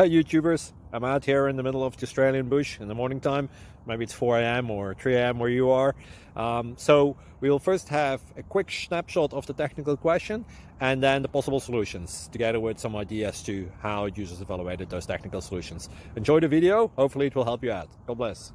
Hi YouTubers, I'm out here in the middle of the Australian bush in the morning time. Maybe it's 4 a.m. or 3 a.m. where you are. So we'll first have a quick snapshot of the technical question and then the possible solutions, together with some ideas to how users evaluated those technical solutions. Enjoy the video, hopefully it will help you out. God bless.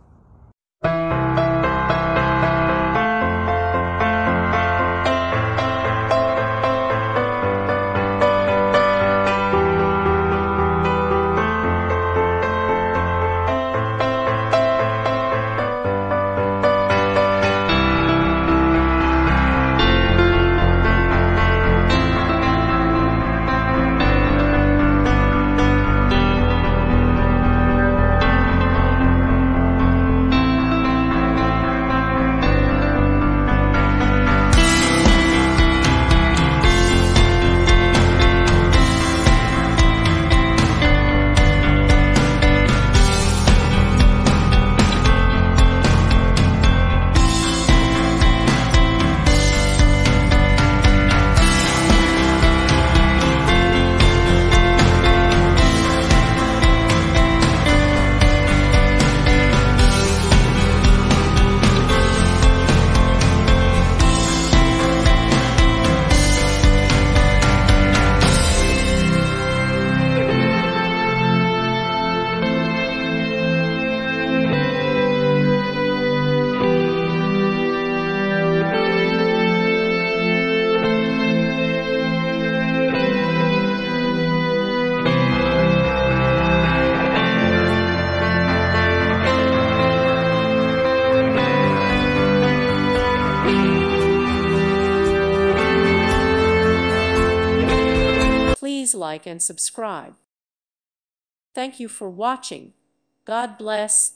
Please like and subscribe. Thank you for watching. God bless.